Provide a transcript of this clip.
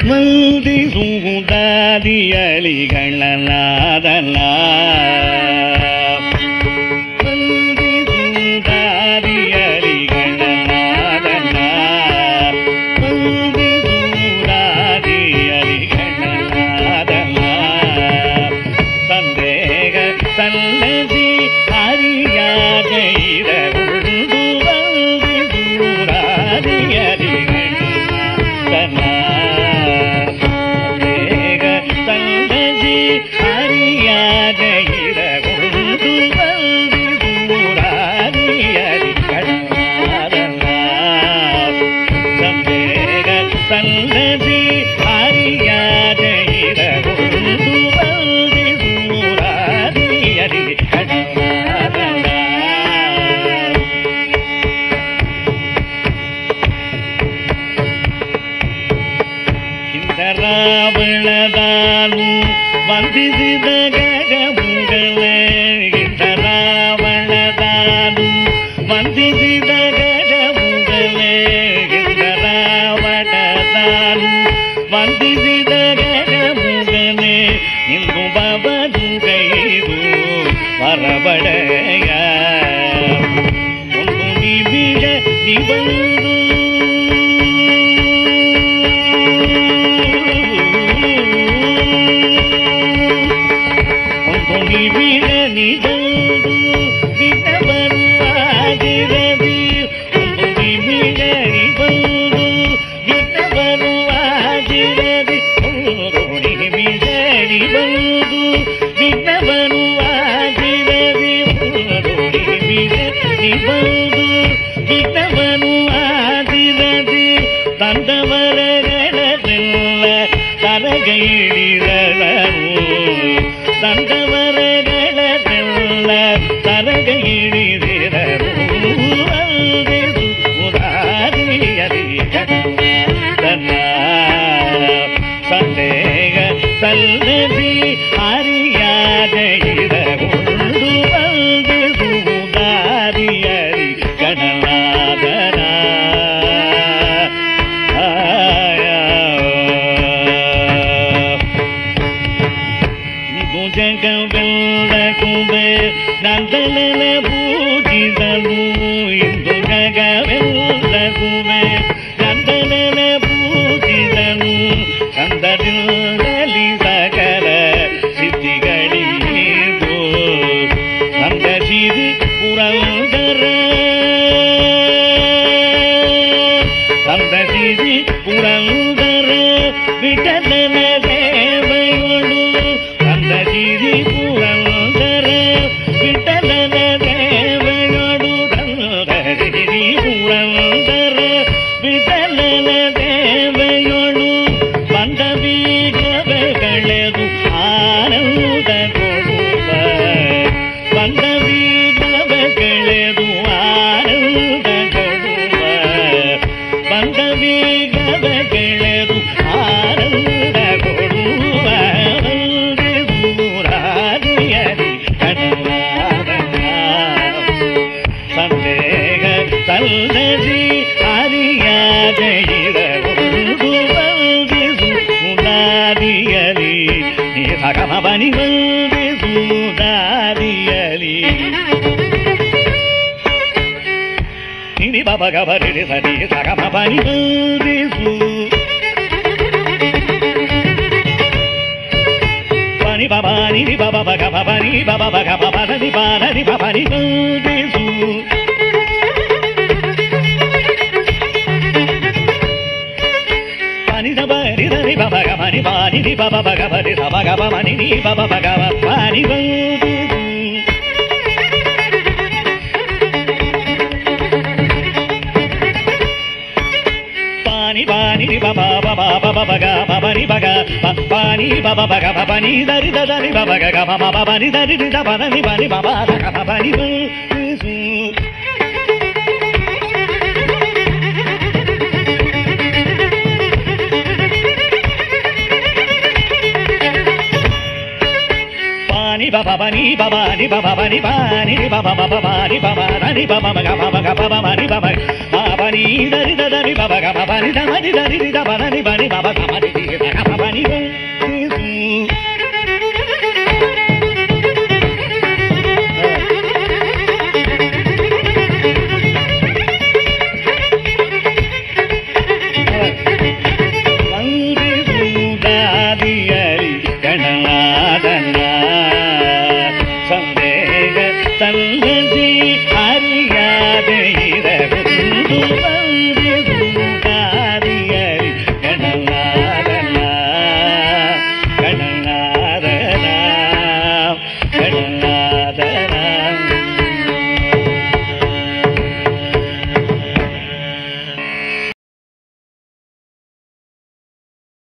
மல்தி சூதாதி அலிகளநாதன மல்தி சூதாதி அலிகளநாதன மல்தி சூதாதி அலிகளநாதன சந்தேக சன்னதி அறியாத இரவுண்டு வல்தி சூதாதி அலிகளநாதன சந்தேக சன்னதி அறியாத இரவுண்டு வல்தி சூதாதி அலிகளநாதன சந்தேக சன்னதி அறியாத இரவுண்டு வல்தி சூதாதி அலிகளநாதன இந்த ராவணதானு வந்திசித கஜமுகலே இந்த ராவணதானு வந்திசித கஜமுகலே இந்த ராவணதானு வந்திசித கஜமுகலே இந்து பவது கைது வரபடைய ಒಂದು ನಿಮಿಷ ನಿಬಂದು ಒಂದು ನಿಮಿಷ ನಿಬಂದು ವಿಟಬರುವಾಗಿರದಿ ಒಂದು ನಿಮಿಷ ನಿಬಂದು ವಿಟಬರುವಾಗಿರದಿ ಒಂದು ನಿಮಿಷ ನಿಬಂದು ವಿಟಬರುವಾಗಿರದಿ ಒಂದು ನಿಮಿಷ ನಿಬಂದು ವಿಟಬರುವಾಗಿರದಿ ತಂದವರಗಳೆಲ್ಲ ತರಗೈಳಿರಳನು ತಂದವರಗಳೆಲ್ಲ ತರಗೈಳಿರಳು ಅಲ್ದೆ ಸುರಾರಿಯರಿಗಣ ಸಂದೇಹ ಸಲ್ಲದಿ ಹರಿಯಾದ ಇರಗುಂಡು ಅಲ್ದೆ ಸುರಾರಿಯರಿ ಗಣನಾದನ ಜಗವೆಲ್ಲ ಕುಬೆ ನಂದನ ಪೂಜಿಸಲು ಇಂದು ಜಗವೆಲ್ಲ ಕುಬೆ ನಂದನ ಪೂಜಿಸಲು ಕಂದದಲ್ಲಿ ಸಕಲ ಸಿದ್ಧಿಗಳಿದು ಕಂದ ಸಿರಿ ಪುರಂದರ ಕಂದ ಸಿರಿ ಪುರಂದರ ವಿಠಲನ ದೇವಯೊಳು ಗಿರಿ ಪುರಂದರ ವಿಠಲನ ದೇವಯೊಳು ಗಿರಿ ಪುರಂದರ ವಿಠಲನ ದೇವಯೊಳು ಬಂದ ಬೀಗವೆಗಳೆದು ಆನಂದ ಕೊಡುವ ಬಂದ ಬೀಗವೆಗಳೆದು ಆನಂದ ಕೊಡುವ ಬಂದ ಬೀಗವೆಗಳೆದು ಆನಂದ ಕೊಡುವ ಸಂದೇಹ ಸಲ್ಲದಿ ಹರಿಯಾದ ಇರವುದು ಬಂದಿಸು ದಾರಿಯಲಿ ನೀ ಸಗಮ ಬನಿ ಬಂದಿಸು ದಾರಿಯಲಿ ನಿನಿ ಬಬ ಗಬರಿ ಸರಿ ಸಗಮ ಬನಿ ಬಂದಿಸು ni baba ni baba baga baba ni baba baga baba ni baba ni baba ni bandisu pani baba ni baba baga ni bani ni baba baga baba ni baba baba ni baba baga baba ni bandisu pani bani ni baba baba baba baga baba ni baga pani baba baga baba ni dari dari baba baga baba baba ni dari dari baba ni bani baba baga baba ni bandisu pani baba ni baba ni baba ni bani ni baba baba ni baba ni baba baga baba baba ni baba baba ni dari dari baba baga baba ni dari dari baba ni bani baba baba ni ఉన్నది